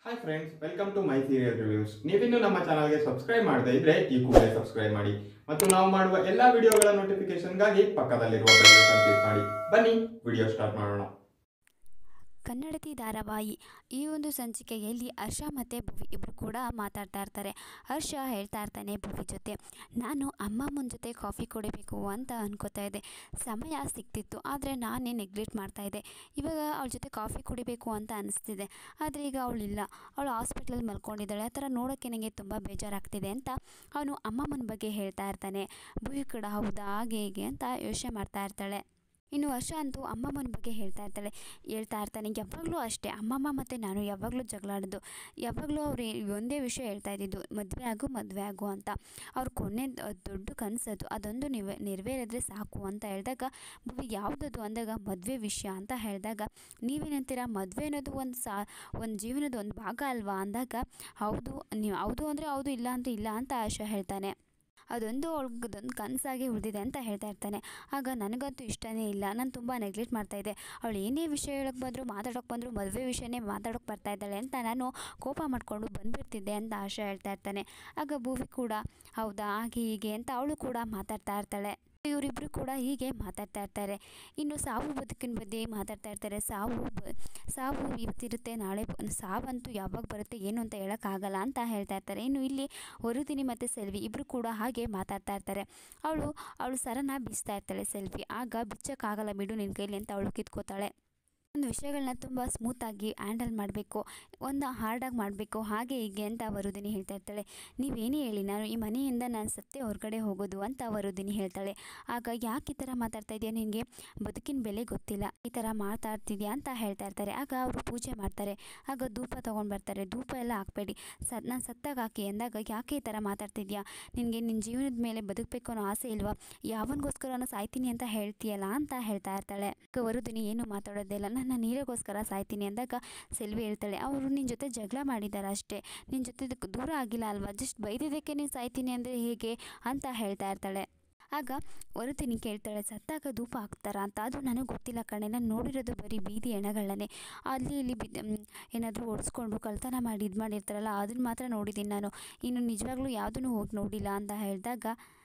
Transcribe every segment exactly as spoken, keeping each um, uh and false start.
Hi friends, welcome to my serial reviews. ನೀವಿನ್ನೂ ನಮ್ಮ ಚಾನಲ್ಗೆ ಸಬ್ಸ್ಕ್ರೈಬ್ ಮಾಡದೇ ಇದ್ರೆ ಈ ಕೂಡಲೇ ಸಬ್ಸ್ಕ್ರೈಬ್ ಮಾಡಿ ಮತ್ತು ನಾವು ಮಾಡುವ ಎಲ್ಲಾ ವಿಡಿಯೋಗಳ ನೋಟಿಫಿಕೇಶನ್ಗಾಗಿ ಪಕ್ಕದಲ್ಲಿರುವ ಬೆಲ್ ಐಕಾನ್ ಕ್ಲಿಕ್ ಮಾಡಿ. ಬನ್ನಿ ವಿಡಿಯೋ ಸ್ಟಾರ್ಟ್ ಮಾಡೋಣ. ಕನ್ನಡತಿ ಧಾರಾವಾಹಿ ಈ ಒಂದು ಸಂಚಿಕೆಯಲ್ಲಿ ಹರ್ಷ ಮತ್ತು ಭುವಿ ಇಬ್ಬರು ಕೂಡ ಮಾತಾಡ್ತಾ ಇರ್ತಾರೆ. ಹರ್ಷ ಹೇಳ್ತಾ ಇರ್ತಾನೆ ಭುವಿ ಜೊತೆ, ನಾನು ಅಮ್ಮಮ್ಮನ ಜೊತೆ ಕಾಫಿ ಕುಡಿಬೇಕು ಅಂತ ಅನ್ಕೋತಾ ಇದ್ದೆ. ಸಮಯ ಸಿಕ್ತಿತ್ತು, ಆದರೆ ನಾನೇ ನೆಗ್ಲೆಕ್ಟ್ ಮಾಡ್ತಾಯಿದ್ದೆ. ಇವಾಗ ಅವಳ ಜೊತೆ ಕಾಫಿ ಕುಡಿಬೇಕು ಅಂತ ಅನಿಸ್ತಿದೆ, ಆದರೆ ಈಗ ಅವಳಿಲ್ಲ, ಅವಳು ಹಾಸ್ಪಿಟ್ಲಲ್ಲಿ ಮಲ್ಕೊಂಡಿದ್ದಾಳೆ. ಆ ಥರ ನೋಡೋಕ್ಕೆ ನನಗೆ ತುಂಬ ಬೇಜಾರಾಗ್ತಿದೆ ಅಂತ ಅವನು ಅಮ್ಮಮ್ಮನ ಬಗ್ಗೆ ಹೇಳ್ತಾ ಇರ್ತಾನೆ. ಭುವಿ ಕೂಡ ಹೌದಾ ಹಾಗೆ ಹೀಗೆ ಅಂತ ಯೋಚನೆ ಮಾಡ್ತಾ ಇರ್ತಾಳೆ. ಇನ್ನು ವರ್ಷ ಅಂತೂ ಅಮ್ಮಮ್ಮನ ಬಗ್ಗೆ ಹೇಳ್ತಾ ಇರ್ತಾಳೆ ಹೇಳ್ತಾ ಇರ್ತಾನೆ ಯಾವಾಗಲೂ ಅಷ್ಟೇ ಅಮ್ಮಮ್ಮ ಮತ್ತು ನಾನು ಯಾವಾಗಲೂ ಜಗಳಾಡೋದು. ಯಾವಾಗಲೂ ಅವ್ರು ಒಂದೇ ವಿಷಯ ಹೇಳ್ತಾ ಇದ್ದಿದ್ದು, ಮದುವೆ ಆಗು ಮದುವೆ ಆಗು ಅಂತ. ಅವ್ರ ಕೊನೆ ದೊಡ್ಡ ಕನಸದು, ಅದೊಂದು ನೀವು ನೆರವೇರಿದ್ರೆ ಸಾಕು ಅಂತ ಹೇಳಿದಾಗ ಭುವಿ ಯಾವುದದು ಅಂದಾಗ ಮದುವೆ ವಿಷಯ ಅಂತ ಹೇಳಿದಾಗ ನೀವೇನಂತೀರ, ಮದುವೆ ಅನ್ನೋದು ಒಂದು ಸಾ ಒಂದು ಜೀವನದ ಒಂದು ಭಾಗ ಅಲ್ವಾ ಅಂದಾಗ ಹೌದು ನೀವು ಹೌದು ಅಂದರೆ ಹೌದು, ಇಲ್ಲ ಅಂದರೆ ಇಲ್ಲ ಅಂತ ಆಶಾ ಹೇಳ್ತಾನೆ. ಅದೊಂದು ಅವಳಿಗೊಂದು ಕನಸಾಗಿ ಉಳಿದಿದೆ ಅಂತ ಹೇಳ್ತಾ ಇರ್ತಾನೆ. ಆಗ ನನಗಂತೂ ಇಷ್ಟನೇ ಇಲ್ಲ, ನಾನು ತುಂಬ ನೆಗ್ಲೆಕ್ಟ್ ಮಾಡ್ತಾಯಿದ್ದೆ. ಅವಳು ಏನೇ ವಿಷಯ ಹೇಳೋಕ್ಕೆ ಬಂದರೂ ಮಾತಾಡೋಕ್ಕೆ ಬಂದರೂ ಮದುವೆ ವಿಷಯನೇ ಮಾತಾಡೋಕ್ಕೆ ಬರ್ತಾ ಇದ್ದಾಳೆ ಅಂತ ನಾನು ಕೋಪ ಮಾಡಿಕೊಂಡು ಬಂದುಬಿಡ್ತಿದ್ದೆ ಅಂತ ಆಶಾ ಹೇಳ್ತಾ ಇರ್ತಾನೆ. ಆಗ ಭುವಿ ಕೂಡ ಹೌದಾ ಹಾಗೆ ಹೀಗೆ ಅಂತ ಅವಳು ಕೂಡ ಮಾತಾಡ್ತಾ ಇರ್ತಾಳೆ. ಇವರಿಬ್ಬರು ಕೂಡ ಹೀಗೆ ಮಾತಾಡ್ತಾ ಇರ್ತಾರೆ. ಇನ್ನು ಸಾವು ಬದುಕಿನ ಬಗ್ಗೆ ಮಾತಾಡ್ತಾ ಇರ್ತಾರೆ. ಸಾವು ಬ ಸಾವು ಇವತ್ತಿರುತ್ತೆ, ನಾಳೆ ಸಾವಂತೂ ಯಾವಾಗ ಬರುತ್ತೆ ಏನು ಅಂತ ಹೇಳೋಕ್ಕಾಗಲ್ಲ ಅಂತ ಹೇಳ್ತಾ ಇರ್ತಾರೆ. ಇನ್ನು ಇಲ್ಲಿ ವರುದಿನಿ ಮತ್ತು ಸೆಲ್ವಿ ಇಬ್ಬರು ಕೂಡ ಹಾಗೆ ಮಾತಾಡ್ತಾ ಇರ್ತಾರೆ. ಅವಳು ಅವಳು ಸರನ ಬಿಚ್ತಾ ಇರ್ತಾಳೆ ಸೆಲ್ವಿ. ಆಗ ಬಿಚ್ಚೋಕ್ಕಾಗಲ್ಲ ಬಿಡು ನಿನ್ನ ಕೈಲಿ ಅಂತ ಅವಳು ಕಿತ್ಕೋತಾಳೆ. ಒಂದು ವಿಷಯಗಳನ್ನ ತುಂಬ ಸ್ಮೂತಾಗಿ ಹ್ಯಾಂಡಲ್ ಮಾಡಬೇಕು, ಒಂದು ಹಾರ್ಡಾಗಿ ಮಾಡಬೇಕು, ಹಾಗೆ ಹೀಗೆ ಅಂತ ವರುದಿನಿ ಹೇಳ್ತಾ ಇರ್ತಾಳೆ. ನೀವೇನೇ ಹೇಳಿ ನಾನು ಈ ಮನೆಯಿಂದ ನಾನು ಸತ್ತೇ ಹೊರಗಡೆ ಹೋಗೋದು ಅಂತ ವರುದಿನಿ ಹೇಳ್ತಾಳೆ. ಆಗ ಯಾಕೆ ಈ ಥರ ಮಾತಾಡ್ತಾ ಇದೆಯಾ, ನಿನಗೆ ಬದುಕಿನ ಬೆಲೆ ಗೊತ್ತಿಲ್ಲ, ಈ ಥರ ಮಾತಾಡ್ತಿದ್ಯಾ ಅಂತ ಹೇಳ್ತಾ ಇರ್ತಾರೆ. ಆಗ ಅವರು ಪೂಜೆ ಮಾಡ್ತಾರೆ. ಆಗ ಧೂಪ ತೊಗೊಂಡು ಬರ್ತಾರೆ. ಧೂಪ ಎಲ್ಲ ಹಾಕಬೇಡಿ, ಸ ನಾನು ಸತ್ತಾಗ ಹಾಕಿ ಅಂದಾಗ ಯಾಕೆ ಈ ಥರ ಮಾತಾಡ್ತಿದ್ಯಾ, ನಿನಗೆ ನಿನ್ನ ಜೀವನದ ಮೇಲೆ ಬದುಕಬೇಕು ಅನ್ನೋ ಆಸೆ ಇಲ್ವಾ, ಯಾವನಿಗೋಸ್ಕರ ಸಾಯ್ತೀನಿ ಅಂತ ಹೇಳ್ತೀಯಲ್ಲ ಅಂತ ಹೇಳ್ತಾ ಇರ್ತಾಳೆ. ಆಗ ವರುದಿನಿ ಏನು ಮಾತಾಡೋದಿಲ್ಲ, ನನ್ನ ನೀರಿಗೋಸ್ಕರ ಸಾಯ್ತೀನಿ ಅಂದಾಗ ಸೆಲ್ವಿ ಹೇಳ್ತಾಳೆ, ಅವರು ನಿನ್ನ ಜೊತೆ ಜಗಳ ಮಾಡಿದ್ದಾರೆ ಅಷ್ಟೇ, ನಿನ್ನ ಜೊತೆ ದೂರ ಆಗಿಲ್ಲ ಅಲ್ವಾ, ಜಸ್ಟ್ ಬೈದಿದ್ದಕ್ಕೆ ನೀನು ಸಾಯ್ತೀನಿ ಅಂದರೆ ಹೇಗೆ ಅಂತ ಹೇಳ್ತಾ ಇರ್ತಾಳೆ. ಆಗ ವರುದಿನಿ ಕೇಳ್ತಾಳೆ, ಸತ್ತಾಗ ಧೂಪ ಹಾಕ್ತಾರಾ ಅಂತ. ಅದು ನನಗೆ ಗೊತ್ತಿಲ್ಲ ಕಣೆ, ನಾನು ನೋಡಿರೋದು ಬರೀ ಬೀದಿ ಹೆಣಗಳನ್ನೇ, ಅಲ್ಲಿ ಇಲ್ಲಿ ಬಿದ್ದು ಏನಾದರೂ ಒಡಿಸ್ಕೊಂಡು ಕಳ್ತನ ಮಾಡಿ ಇದು ಮಾಡಿರ್ತಾರಲ್ಲ ಅದನ್ನು ಮಾತ್ರ ನೋಡಿದ್ದೀನಿ ನಾನು, ಇನ್ನು ನಿಜವಾಗ್ಲೂ ಯಾವುದೂ ಹೋಗಿ ನೋಡಿಲ್ಲ ಅಂತ ಹೇಳಿದಾಗ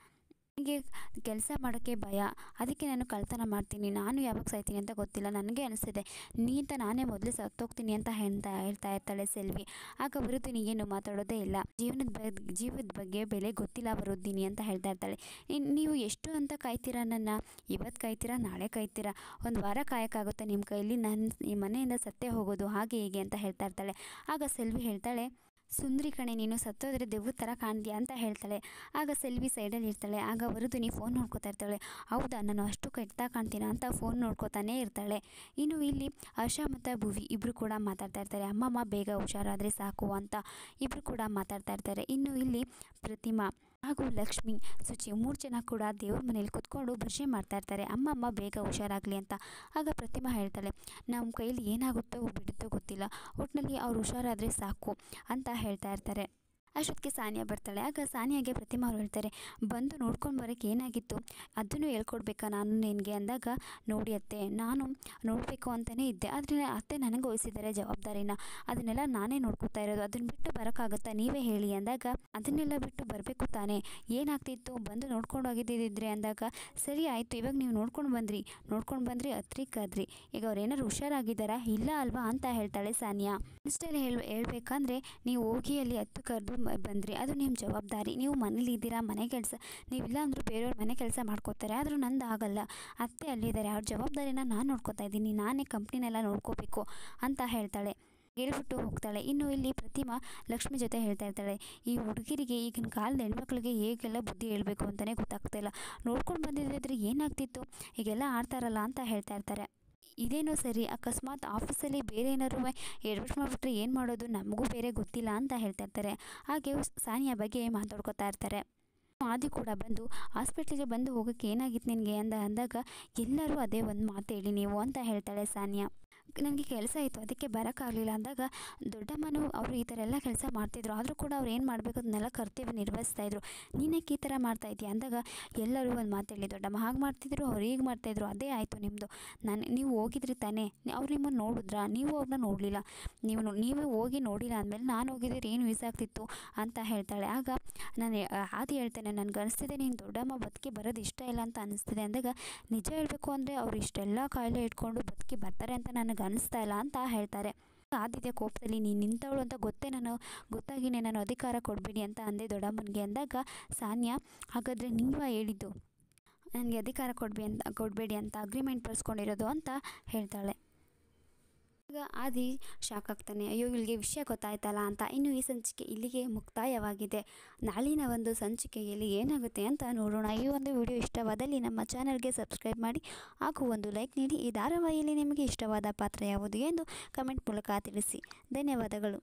ನನಗೆ ಕೆಲಸ ಮಾಡೋಕ್ಕೆ ಭಯ, ಅದಕ್ಕೆ ನಾನು ಕಳ್ತನ ಮಾಡ್ತೀನಿ, ನಾನು ಯಾವಾಗ ಸಾಯ್ತೀನಿ ಅಂತ ಗೊತ್ತಿಲ್ಲ, ನನಗೆ ಅನಿಸ್ತಿದೆ ನೀ ಅಂತ ನಾನೇ ಮೊದಲು ಸತ್ತೋಗ್ತೀನಿ ಅಂತ ಹೇಳ್ತಾ ಹೇಳ್ತಾ ಇರ್ತಾಳೆ ಸೆಲ್ವಿ. ಆಗ ವರುದಿನಿ ಏನು ಮಾತಾಡೋದೇ ಇಲ್ಲ, ಜೀವನದ ಬಗ್ಗೆ ಜೀವದ ಬಗ್ಗೆ ಬೆಲೆ ಗೊತ್ತಿಲ್ಲ ವರುದಿನಿ ಅಂತ ಹೇಳ್ತಾ ಇರ್ತಾಳೆ. ಇನ್ನು ನೀವು ಎಷ್ಟು ಅಂತ ಕಾಯ್ತೀರಾ, ನನ್ನ ಇವತ್ತು ಕಾಯ್ತೀರಾ ನಾಳೆ ಕಾಯ್ತೀರಾ, ಒಂದು ವಾರ ಕಾಯೋಕ್ಕಾಗುತ್ತಾ ನಿಮ್ಮ ಕೈಲಿ, ನನ್ನ ಈ ಮನೆಯಿಂದ ಸತ್ತೇ ಹೋಗೋದು ಹಾಗೆ ಹೀಗೆ ಅಂತ ಹೇಳ್ತಾ ಇರ್ತಾಳೆ. ಆಗ ಸೆಲ್ವಿ ಹೇಳ್ತಾಳೆ, ಸುಂದ್ರಿ ಕಣೆ ನೀನು, ಸತ್ತೋದ್ರೆ ದೆವ್ವ ಥರ ಕಾಣ್ತೀಯ ಅಂತ ಹೇಳ್ತಾಳೆ. ಆಗ ಸೆಲ್ವಿ ಸೈಡಲ್ಲಿ ಇರ್ತಾಳೆ. ಆಗ ವರುದಿನಿ ಫೋನ್ ನೋಡ್ಕೋತಾ ಇರ್ತಾಳೆ. ಹೌದಾ ನಾನು ಅಷ್ಟು ಕೆಟ್ಟ ಕಾಣ್ತೀನ ಅಂತ ಫೋನ್ ನೋಡ್ಕೋತಾನೇ ಇರ್ತಾಳೆ. ಇನ್ನು ಇಲ್ಲಿ ಹರ್ಷ ಮತ್ತು ಭುವಿ ಇಬ್ಬರು ಕೂಡ ಮಾತಾಡ್ತಾ ಇರ್ತಾರೆ. ಅಮ್ಮಮ್ಮ ಬೇಗ ಹುಷಾರಾದರೆ ಸಾಕು ಅಂತ ಇಬ್ಬರು ಕೂಡ ಮಾತಾಡ್ತಾ ಇರ್ತಾರೆ. ಇನ್ನು ಇಲ್ಲಿ ಪ್ರತಿಮಾ ಹಾಗೂ ಲಕ್ಷ್ಮಿ, ಸುಚಿ ಮೂರು ಜನ ಕೂಡ ದೇವ್ರ ಮನೇಲಿ ಕೂತ್ಕೊಂಡು ಭಜನೆ ಮಾಡ್ತಾ ಇರ್ತಾರೆ, ಅಮ್ಮಮ್ಮ ಬೇಗ ಹುಷಾರಾಗಲಿ ಅಂತ. ಆಗ ಪ್ರತಿಮಾ ಹೇಳ್ತಾಳೆ, ನಮ್ಮ ಕೈಲಿ ಏನಾಗುತ್ತೋ ಬಿಡುತ್ತೋ ಗೊತ್ತಿಲ್ಲ, ಒಟ್ಟಿನಲ್ಲಿ ಅವ್ರು ಹುಷಾರಾದರೆ ಸಾಕು ಅಂತ ಹೇಳ್ತಾ ಇರ್ತಾರೆ. ಅಷ್ಟೊತ್ತಿಗೆ ಸಾನಿಯಾ ಬರ್ತಾಳೆ. ಆಗ ಸಾನಿಯಾಗೆ ಪ್ರತಿಮಾ ಅವ್ರು ಹೇಳ್ತಾರೆ, ಬಂದು ನೋಡ್ಕೊಂಡು ಬರೋಕ್ಕೆ ಏನಾಗಿತ್ತು, ಅದನ್ನು ಹೇಳ್ಕೊಡ್ಬೇಕಾ ನಾನು ನಿನಗೆ ಅಂದಾಗ, ನೋಡಿ ಅತ್ತೆ ನಾನು ನೋಡಬೇಕು ಅಂತಲೇ ಇದ್ದೆ, ಆದರೆ ಅತ್ತೆ ನನಗೆ ವಹಿಸಿದ್ದಾರೆ ಜವಾಬ್ದಾರಿನ, ಅದನ್ನೆಲ್ಲ ನಾನೇ ನೋಡ್ಕೊತಾ ಇರೋದು, ಅದನ್ನು ಬಿಟ್ಟು ಬರೋಕ್ಕಾಗತ್ತಾ ನೀವೇ ಹೇಳಿ ಅಂದಾಗ, ಅದನ್ನೆಲ್ಲ ಬಿಟ್ಟು ಬರಬೇಕು ತಾನೇ, ಏನಾಗ್ತಿತ್ತು ಬಂದು ನೋಡ್ಕೊಂಡು ಹೋಗಿದ್ದಿದ್ರೆ ಅಂದಾಗ, ಸರಿ ಆಯಿತು ಇವಾಗ ನೀವು ನೋಡ್ಕೊಂಡು ಬಂದ್ರಿ ನೋಡ್ಕೊಂಡು ಬಂದ್ರಿ ಹತ್ರಿಕಾದ್ರಿ, ಈಗ ಅವ್ರು ಏನಾದ್ರು ಹುಷಾರಾಗಿದ್ದಾರಾ ಇಲ್ಲ ಅಲ್ವಾ ಅಂತ ಹೇಳ್ತಾಳೆ ಸಾನಿಯಾ. ಇಷ್ಟೆಲ್ಲ ಹೇಳ ಹೇಳ್ಬೇಕಂದ್ರೆ ನೀವು ಹೋಗಿ ಅಲ್ಲಿ ಹತ್ತು ಕರೆದು ಬಂದ್ರಿ, ಅದು ನಿಮ್ಮ ಜವಾಬ್ದಾರಿ, ನೀವು ಮನೇಲಿ ಇದ್ದೀರಾ, ಮನೆ ಕೆಲಸ ನೀವಿಲ್ಲ ಅಂದರೂ ಬೇರೆಯವ್ರ ಮನೆ ಕೆಲಸ ಮಾಡ್ಕೋತಾರೆ, ಆದರೂ ನಂದು ಆಗಲ್ಲ, ಅತ್ತೆ ಅಲ್ಲಿದ್ದಾರೆ, ಅವ್ರ ಜವಾಬ್ದಾರಿನ ನಾನು ನೋಡ್ಕೋತಾ ಇದ್ದೀನಿ, ನಾನೇ ಕಂಪ್ನಿನೆಲ್ಲ ನೋಡ್ಕೋಬೇಕು ಅಂತ ಹೇಳ್ತಾಳೆ. ಹೇಳ್ಬಿಟ್ಟು ಹೋಗ್ತಾಳೆ. ಇನ್ನು ಇಲ್ಲಿ ಪ್ರತಿಮಾ ಲಕ್ಷ್ಮಿ ಜೊತೆ ಹೇಳ್ತಾ ಇರ್ತಾಳೆ, ಈ ಹುಡುಗಿರಿಗೆ ಈಗಿನ ಕಾಲದ ಹೆಣ್ಮಕ್ಳಿಗೆ ಹೇಗೆಲ್ಲ ಬುದ್ಧಿ ಹೇಳಬೇಕು ಅಂತಲೇ ಗೊತ್ತಾಗ್ತಾಯಿಲ್ಲ, ನೋಡ್ಕೊಂಡು ಬಂದಿದ್ದರೆ ಏನಾಗ್ತಿತ್ತು, ಹೀಗೆಲ್ಲ ಆಡ್ತಾರಲ್ಲ ಅಂತ ಹೇಳ್ತಾ ಇರ್ತಾರೆ. ಇದೇನೋ ಸರಿ, ಅಕಸ್ಮಾತ್ ಆಫೀಸಲ್ಲಿ ಬೇರೆ ಏನಾದ್ರು ಎಡ್ವರ್ಟ್ ಮಾಡಿಬಿಟ್ರೆ ಏನು ಮಾಡೋದು, ನಮಗೂ ಬೇರೆ ಗೊತ್ತಿಲ್ಲ ಅಂತ ಹೇಳ್ತಾ ಇರ್ತಾರೆ. ಹಾಗೆ ಸಾನಿಯಾ ಬಗ್ಗೆ ಮಾತಾಡ್ಕೊತಾ ಇರ್ತಾರೆ. ಆದಿ ಕೂಡ ಬಂದು ಹಾಸ್ಪಿಟ್ಲಿಗೆ ಬಂದು ಹೋಗೋಕ್ಕೆ ಏನಾಗಿತ್ತು ನಿನಗೆ ಅಂದ ಅಂದಾಗ ಎಲ್ಲರೂ ಅದೇ ಒಂದು ಮಾತು ಹೇಳಿ ನೀವು ಅಂತ ಹೇಳ್ತಾಳೆ ಸಾನಿಯಾ. ನನಗೆ ಕೆಲಸ ಇತ್ತು ಅದಕ್ಕೆ ಬರೋಕ್ಕಾಗಲಿಲ್ಲ ಅಂದಾಗ ದೊಡ್ಡಮ್ಮನೂ ಅವರು ಈ ಥರ ಎಲ್ಲ ಕೆಲಸ ಮಾಡ್ತಿದ್ರು. ಆದರೂ ಕೂಡ ಅವ್ರು ಏನು ಮಾಡಬೇಕು ಅದನ್ನೆಲ್ಲ ಕರ್ತವ್ಯ ನಿರ್ವಹಿಸ್ತಾಯಿದ್ರು. ನೀನೇಕೆ ಈ ಥರ ಮಾಡ್ತಾಯಿದ್ದೀಯ ಅಂದಾಗ ಎಲ್ಲರೂ ಒಂದು ಮಾತು ಹೇಳಿ, ದೊಡ್ಡಮ್ಮ ಹಾಗೆ ಮಾಡ್ತಿದ್ರು, ಅವ್ರು ಹೀಗೆ ಮಾಡ್ತಾಯಿದ್ರು, ಅದೇ ಆಯಿತು ನಿಮ್ಮದು. ನಾನು ನೀವು ಹೋಗಿದ್ರಿ ತಾನೇ, ಅವ್ರು ನಿಮ್ಮನ್ನು ನೋಡಿದ್ರಾ? ನೀವು ಅವ್ರನ್ನ ನೋಡಲಿಲ್ಲ, ನೀವು ನೀವೇ ಹೋಗಿ ನೋಡಿಲ್ಲ ಅಂದಮೇಲೆ ನಾನು ಹೋಗಿದ್ರೆ ಏನು ಯೂಸ್ ಆಗ್ತಿತ್ತು ಅಂತ ಹೇಳ್ತಾಳೆ. ಆಗ ನಾನು ಆದಿ ಹೇಳ್ತೇನೆ, ನನಗೆ ಅನಿಸ್ತಿದೆ ನೀನು ದೊಡ್ಡಮ್ಮ ಬದುಕಿ ಬರೋದು ಇಷ್ಟ ಇಲ್ಲ ಅಂತ ಅನಿಸ್ತಿದೆ ಅಂದಾಗ, ನಿಜ ಹೇಳಬೇಕು ಅಂದರೆ ಅವ್ರು ಇಷ್ಟೆಲ್ಲ ಕಾಯಿಲೆ ಇಟ್ಕೊಂಡು ಬದುಕಿ ಬರ್ತಾರೆ ಅಂತ ನನಗೆ ಅನಿಸ್ತಾ ಇಲ್ಲ ಅಂತ ಹೇಳ್ತಾರೆ. ಆದಿತ್ಯ ಕೋಪದಲ್ಲಿ ನೀನು ನಿಂತವಳು ಅಂತ ಗೊತ್ತೇ ನಾನು ಗೊತ್ತಾಗಿನೇ ನಾನು ಅಧಿಕಾರ ಕೊಡಬೇಡಿ ಅಂತ ಅಂದೆ ದೊಡ್ಡಮ್ಮನಿಗೆ ಅಂದಾಗ ಸಾನ್ಯಾ, ಹಾಗಾದರೆ ನೀವಾ ಹೇಳಿದ್ದು ನನಗೆ ಅಧಿಕಾರ ಕೊಡ್ಬಿ ಅಂತ ಕೊಡಬೇಡಿ ಅಂತ ಅಗ್ರಿಮೆಂಟ್ ಬರ್ಸ್ಕೊಂಡಿರೋದು ಅಂತ ಹೇಳ್ತಾಳೆ. ಆಗ ಆದಿ ಶಾಕ್ ಆಗ್ತಾನೆ, ಅಯ್ಯೋ ಇಲ್ಲಿಗೆ ವಿಷಯ ಗೊತ್ತಾಯ್ತಲ್ಲ ಅಂತ. ಇನ್ನು ಈ ಸಂಚಿಕೆ ಇಲ್ಲಿಗೆ ಮುಕ್ತಾಯವಾಗಿದೆ. ನಾಳಿನ ಒಂದು ಸಂಚಿಕೆಯಲ್ಲಿ ಏನಾಗುತ್ತೆ ಅಂತ ನೋಡೋಣ. ಈ ಒಂದು ವಿಡಿಯೋ ಇಷ್ಟವಾದಲ್ಲಿ ನಮ್ಮ ಚಾನಲ್ಗೆ ಸಬ್ಸ್ಕ್ರೈಬ್ ಮಾಡಿ ಹಾಗೂ ಒಂದು ಲೈಕ್ ನೀಡಿ. ಈ ಧಾರಾವಾಹಿಯಲ್ಲಿ ನಿಮಗೆ ಇಷ್ಟವಾದ ಪಾತ್ರ ಯಾವುದು ಎಂದು ಕಮೆಂಟ್ ಮೂಲಕ ತಿಳಿಸಿ. ಧನ್ಯವಾದಗಳು.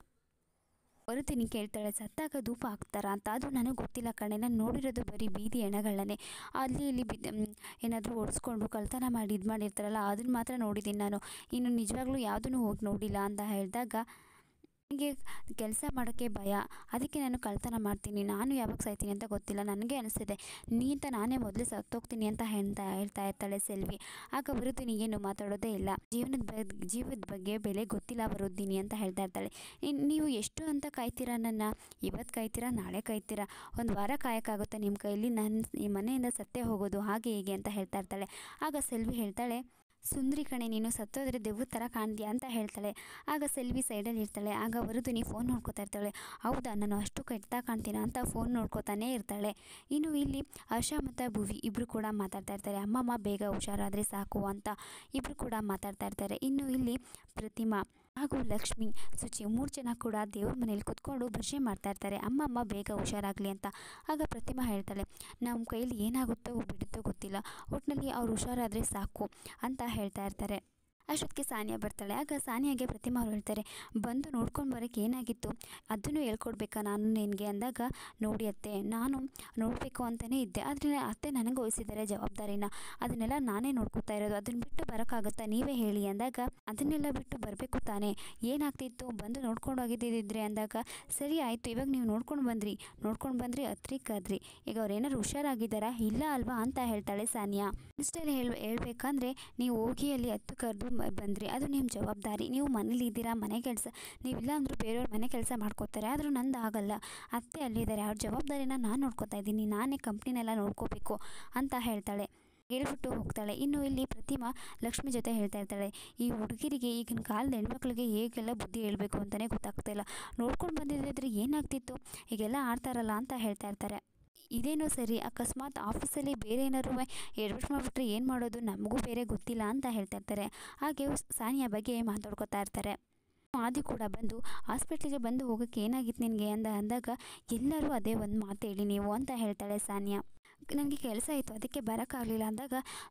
ಹೊರತೀನಿ ಕೇಳ್ತಾಳೆ, ಸತ್ತಾಗ ಧೂಪ ಹಾಕ್ತಾರ ಅಂತ. ಅದು ನನಗೆ ಗೊತ್ತಿಲ್ಲ ಕಣೆ, ನಾನು ನೋಡಿರೋದು ಬರೀ ಬೀದಿ ಹೆಣಗಳನ್ನೇ. ಅಲ್ಲಿ ಇಲ್ಲಿ ಬಿದ್ದು ಏನಾದರೂ ಓಡಿಸ್ಕೊಂಡು ಕಳ್ತನ ಮಾಡಿ ಇದು ಮಾಡಿರ್ತಾರಲ್ಲ ಅದನ್ನು ಮಾತ್ರ ನೋಡಿದ್ದೀನಿ ನಾನು. ಇನ್ನು ನಿಜವಾಗ್ಲೂ ಯಾವುದನ್ನು ಹೋಗಿ ನೋಡಿಲ್ಲ ಅಂತ ಹೇಳಿದಾಗ, ನನಗೆ ಕೆಲಸ ಮಾಡೋಕ್ಕೆ ಭಯ, ಅದಕ್ಕೆ ನಾನು ಕಳ್ತನ ಮಾಡ್ತೀನಿ, ನಾನು ಯಾವಾಗ ಸಾಯ್ತೀನಿ ಅಂತ ಗೊತ್ತಿಲ್ಲ, ನನಗೆ ಅನಿಸ್ತಿದೆ ನೀ ಅಂತ ನಾನೇ ಮೊದಲು ಸತ್ತೋಗ್ತೀನಿ ಅಂತ ಹೇಳ್ತಾ ಹೇಳ್ತಾ ಇರ್ತಾಳೆ ಸೆಲ್ವಿ. ಆಗ ವರುದಿನಿ ಏನು ಮಾತಾಡೋದೇ ಇಲ್ಲ, ಜೀವನದ ಬಗ್ ಜೀವದ ಬಗ್ಗೆ ಬೆಲೆ ಗೊತ್ತಿಲ್ಲ ವರುದಿನಿ ಅಂತ ಹೇಳ್ತಾ ಇರ್ತಾಳೆ. ನೀವು ಎಷ್ಟು ಅಂತ ಕಾಯ್ತೀರಾ ನನ್ನ? ಇವತ್ತು ಕಾಯ್ತೀರಾ, ನಾಳೆ ಕಾಯ್ತೀರಾ, ಒಂದು ವಾರ ಕಾಯೋಕ್ಕಾಗುತ್ತಾ ನಿಮ್ಮ ಕೈಯಲ್ಲಿ? ನನ್ನ ಈ ಮನೆಯಿಂದ ಸತ್ತೇ ಹೋಗೋದು ಹಾಗೆ ಹೀಗೆ ಅಂತ ಹೇಳ್ತಾ ಇರ್ತಾಳೆ. ಆಗ ಸೆಲ್ವಿ ಹೇಳ್ತಾಳೆ, ಸುಂದ್ರಿ ಕಣೆ ನೀನು, ಸತ್ತೋದ್ರೆ ದೆವ್ವದ ಥರ ಕಾಣ್ತೀಯ ಅಂತ ಹೇಳ್ತಾಳೆ. ಆಗ ಸೆಲ್ವಿ ಸೈಡಲ್ಲಿ ಇರ್ತಾಳೆ. ಆಗ ವರುದಿನಿ ಫೋನ್ ನೋಡ್ಕೋತಾ ಇರ್ತಾಳೆ. ಹೌದಾ, ನಾನು ಅಷ್ಟು ಕೆಟ್ಟ ಕಾಣ್ತೀನ ಅಂತ ಫೋನ್ ನೋಡ್ಕೋತಾನೇ ಇರ್ತಾಳೆ. ಇನ್ನು ಇಲ್ಲಿ ಆಶಾ ಮತ್ತು ಭುವಿ ಇಬ್ಬರು ಕೂಡ ಮಾತಾಡ್ತಾ ಇರ್ತಾರೆ. ಅಮ್ಮಮ್ಮ ಬೇಗ ಹುಷಾರಾದರೆ ಸಾಕು ಅಂತ ಇಬ್ಬರು ಕೂಡ ಮಾತಾಡ್ತಾ ಇರ್ತಾರೆ. ಇನ್ನು ಇಲ್ಲಿ ಪ್ರತಿಮಾ ಹಾಗೂ ಲಕ್ಷ್ಮಿ, ಸುಚಿ ಮೂರು ಜನ ಕೂಡ ದೇವ್ರ ಮನೇಲಿ ಕುತ್ಕೊಂಡು ಭಜನೆ ಮಾಡ್ತಾ ಇರ್ತಾರೆ, ಅಮ್ಮಮ್ಮ ಬೇಗ ಹುಷಾರಾಗಲಿ ಅಂತ. ಆಗ ಪ್ರತಿಮಾ ಹೇಳ್ತಾಳೆ, ನಮ್ಮ ಕೈಯಲ್ಲಿ ಏನಾಗುತ್ತೋ ಬಿಡುತ್ತೋ ಗೊತ್ತಿಲ್ಲ, ಒಟ್ಟಿನಲ್ಲಿ ಅವ್ರು ಹುಷಾರಾದರೆ ಸಾಕು ಅಂತ ಹೇಳ್ತಾ ಇರ್ತಾರೆ. ಅಷ್ಟೊತ್ತಿಗೆ ಸಾನಿಯಾ ಬರ್ತಾಳೆ. ಆಗ ಸಾನಿಯಾಗೆ ಪ್ರತಿಮಾ ಅವ್ರು ಹೇಳ್ತಾರೆ, ಬಂದು ನೋಡ್ಕೊಂಡು ಬರೋಕ್ಕೆ ಏನಾಗಿತ್ತು, ಅದನ್ನು ಹೇಳ್ಕೊಡ್ಬೇಕಾ ನಾನು ನಿನಗೆ ಅಂದಾಗ, ನೋಡಿ ಅತ್ತೆ, ನಾನು ನೋಡಬೇಕು ಅಂತಲೇ ಇದ್ದೆ, ಆದರೆ ಅತ್ತೆ ನನಗೆ ವಹಿಸಿದ್ದಾರೆ ಜವಾಬ್ದಾರಿನ, ಅದನ್ನೆಲ್ಲ ನಾನೇ ನೋಡ್ಕೊತಾ ಇರೋದು, ಅದನ್ನು ಬಿಟ್ಟು ಬರೋಕ್ಕಾಗುತ್ತಾ ನೀವೇ ಹೇಳಿ ಅಂದಾಗ, ಅದನ್ನೆಲ್ಲ ಬಿಟ್ಟು ಬರಬೇಕು ತಾನೇ, ಏನಾಗ್ತಿತ್ತು ಬಂದು ನೋಡ್ಕೊಂಡು ಹೋಗಿದ್ದಿದ್ರೆ ಅಂದಾಗ, ಸರಿ ಆಯಿತು, ಇವಾಗ ನೀವು ನೋಡ್ಕೊಂಡು ಬಂದ್ರಿ ನೋಡ್ಕೊಂಡು ಬಂದ್ರಿ ಹತ್ರಿಕ್ಕಾದ್ರಿ, ಈಗ ಅವ್ರು ಏನಾದ್ರು ಹುಷಾರಾಗಿದ್ದಾರಾ ಇಲ್ಲ ಅಲ್ವಾ ಅಂತ ಹೇಳ್ತಾಳೆ ಸಾನಿಯಾ. ಇಷ್ಟೆಲ್ಲ ಹೇಳ ಹೇಳ್ಬೇಕಂದ್ರೆ ನೀವು ಹೋಗಿ ಅಲ್ಲಿ ಹತ್ತು ಕರೆದು ಬಂದ್ರಿ, ಅದು ನಿಮ್ಮ ಜವಾಬ್ದಾರಿ, ನೀವು ಮನೇಲಿ ಇದ್ದೀರಾ, ಮನೆ ಕೆಲಸ ನೀವಿಲ್ಲ ಅಂದರೂ ಬೇರೆಯವ್ರ ಮನೆ ಕೆಲಸ ಮಾಡ್ಕೋತಾರೆ, ಆದರೂ ನಂದು ಆಗಲ್ಲ, ಅತ್ತೆ ಅಲ್ಲಿದ್ದಾರೆ, ಅವ್ರ ಜವಾಬ್ದಾರಿನ ನಾನು ನೋಡ್ಕೋತಾ ಇದ್ದೀನಿ, ನಾನೇ ಕಂಪ್ನಿನೆಲ್ಲ ನೋಡ್ಕೋಬೇಕು ಅಂತ ಹೇಳ್ತಾಳೆ. ಹೇಳ್ಬಿಟ್ಟು ಹೋಗ್ತಾಳೆ. ಇನ್ನು ಇಲ್ಲಿ ಪ್ರತಿಮಾ ಲಕ್ಷ್ಮಿ ಜೊತೆ ಹೇಳ್ತಾ ಇರ್ತಾಳೆ, ಈ ಹುಡುಗಿರಿಗೆ ಈಗಿನ ಕಾಲದ ಹೆಣ್ಮಕ್ಳಿಗೆ ಹೇಗೆಲ್ಲ ಬುದ್ಧಿ ಹೇಳಬೇಕು ಅಂತಲೇ ಗೊತ್ತಾಗ್ತಾ ಇಲ್ಲ, ನೋಡ್ಕೊಂಡು ಬಂದಿದ್ರೆ ಏನಾಗ್ತಿತ್ತು, ಹೀಗೆಲ್ಲ ಆಡ್ತಾರಲ್ಲ ಅಂತ ಹೇಳ್ತಾ ಇರ್ತಾರೆ. ಇದೇನೋ ಸರಿ, ಅಕಸ್ಮಾತ್ ಆಫೀಸಲ್ಲಿ ಬೇರೆ ಏನಾದ್ರು ಎಡ್ವರ್ಟ್ ಮಾಡಿಬಿಟ್ರೆ ಏನು ಮಾಡೋದು, ನಮಗೂ ಬೇರೆ ಗೊತ್ತಿಲ್ಲ ಅಂತ ಹೇಳ್ತಾ ಇರ್ತಾರೆ. ಹಾಗೆ ಸಾನಿಯಾ ಬಗ್ಗೆ ಮಾತಾಡ್ಕೊತಾ ಇರ್ತಾರೆ. ಆದಿ ಕೂಡ ಬಂದು ಹಾಸ್ಪಿಟ್ಲಿಗೆ ಬಂದು ಹೋಗೋಕ್ಕೆ ಏನಾಗಿತ್ತು ನಿನಗೆ ಅಂದ ಅಂದಾಗ, ಎಲ್ಲರೂ ಅದೇ ಒಂದು ಮಾತು ಹೇಳಿ ನೀವು ಅಂತ ಹೇಳ್ತಾಳೆ ಸಾನಿಯಾ. ನನಗೆ ಕೆಲಸ ಇತ್ತು ಅದಕ್ಕೆ ಬರೋಕ್ಕಾಗಲಿಲ್ಲ ಅಂದಾಗ,